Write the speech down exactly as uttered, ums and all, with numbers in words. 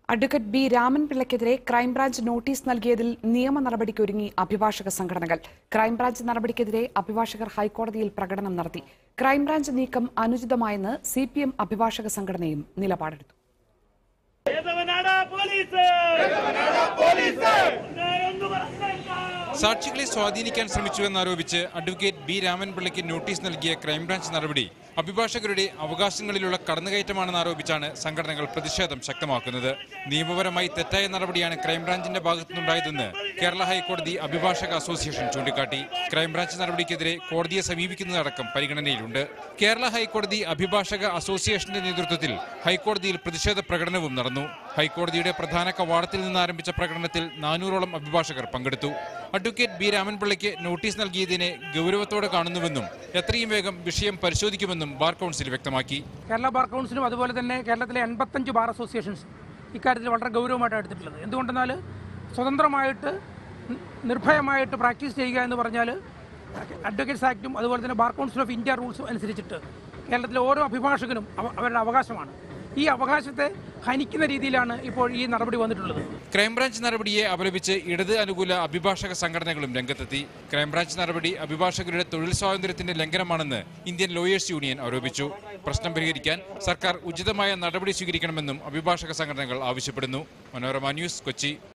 Advocate B രാമൻപിള്ളയ്ക്കെതിരെ crime branch notice നൽകിയതിൽ നിയമ നടപടിക്കൊരുങ്ങി അഭിഭാഷക സംഘടനകൾ. ക്രൈംബ്രാഞ്ച് നടപടിക്കെതിരെ അഭിഭാഷകർ ഹൈക്കോടതിയിൽ പ്രകടനം നടത്തി. ക്രൈംബ്രാഞ്ച് നീക്കം അനുചിതമായെന്ന് സി പി എം അഭിഭാഷക സംഘടനയും നിലപാടെടുത്തു. സാക്ഷികളെ സ്വാധീനിക്കാൻ ശ്രമിച്ചുവെന്നാരോപിച്ച് അഡ്വക്കേറ്റ് ബി രാമൻപിള്ളയ്ക്ക് നോട്ടീസ് നൽകിയ ക്രൈംബ്രാഞ്ച് നടപടി അഭിഭാഷകരുടെ അവകാശങ്ങളിലുള്ള കടന്നുകയറ്റമാണെന്നാരോപിച്ചാണ് സംഘടനകൾ പ്രതിഷേധം ശക്തമാക്കുന്നത്. നിയമപരമായി തെറ്റായ നടപടിയാണ് ക്രൈംബ്രാഞ്ചിന്റെ ഭാഗത്തുനിന്നുണ്ടായതെന്ന് കേരള ഹൈക്കോടതി അഭിഭാഷക അസോസിയേഷൻ ചൂണ്ടിക്കാട്ടി. ക്രൈംബ്രാഞ്ച് നടപടിക്കെതിരെ കോടതിയെ സമീപിക്കുന്നതടക്കം പരിഗണനയിലുണ്ട്. കേരള ഹൈക്കോടതി അഭിഭാഷക അസോസിയേഷന്റെ നേതൃത്വത്തിൽ ഹൈക്കോടതിയിൽ പ്രതിഷേധ പ്രകടനവും നടന്നു. ഹൈക്കോടതിയുടെ പ്രധാന കവാടത്തിൽ നിന്ന് ആരംഭിച്ച പ്രകടനത്തിൽ നാനൂറോളം അഭിഭാഷകർ പങ്കെടുത്തു. അഡ്വക്കേറ്റ് ബി രാമൻപിള്ളയ്ക്ക് നോട്ടീസ് നൽകിയതിനെ ഗൗരവത്തോടെ കാണുന്നുവെന്നും എത്രയും വേഗം വിഷയം പരിശോധിക്കുമെന്നും ബാർ കൗൺസിൽ വ്യക്തമാക്കി. കേരള ബാർ കൗൺസിലും അതുപോലെ തന്നെ കേരളത്തിലെ എൺപത്തഞ്ച് ബാർ അസോസിയേഷൻസ് ഇക്കാര്യത്തിൽ വളരെ ഗൗരവമായിട്ടാണ് എടുത്തിട്ടുള്ളത്. എന്തുകൊണ്ടെന്നാൽ സ്വതന്ത്രമായിട്ട് നിർഭയമായിട്ട് പ്രാക്ടീസ് ചെയ്യുക എന്ന് പറഞ്ഞാൽ അഡ്വക്കേറ്റ്സ് ആക്റ്റും അതുപോലെ തന്നെ ബാർ കൗൺസിൽ ഓഫ് ഇന്ത്യ റൂൾസും അനുസരിച്ചിട്ട് കേരളത്തിലെ ഓരോ അഭിഭാഷകനും അവരുടെ അവകാശമാണ്. ഈ അവകാശത്തെ ഹനിക്കുന്ന രീതിയിലാണ് ഇപ്പോൾ ഈ നടപടി വന്നിട്ടുള്ളത്. ക്രൈംബ്രാഞ്ച് നടപടിയെ അപലപിച്ച് ഇടത് അനുകൂല അഭിഭാഷക സംഘടനകളും രംഗത്തെത്തി. ക്രൈംബ്രാഞ്ച് നടപടി അഭിഭാഷകരുടെ തൊഴിൽ സ്വാതന്ത്ര്യത്തിന്റെ ലംഘനമാണെന്ന് ഇന്ത്യൻ ലോയേഴ്സ് യൂണിയൻ ആരോപിച്ചു. പ്രശ്നം പരിഹരിക്കാൻ സർക്കാർ ഉചിതമായ നടപടി സ്വീകരിക്കണമെന്നും അഭിഭാഷക സംഘടനകൾ ആവശ്യപ്പെടുന്നു. മനോരമ ന്യൂസ്, കൊച്ചി.